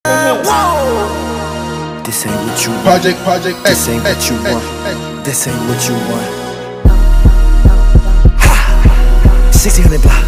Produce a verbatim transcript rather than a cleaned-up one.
Whoa. This ain't what you want. Project, project, This ain't what you want. This ain't what you want. Ha! sixteen hundred block.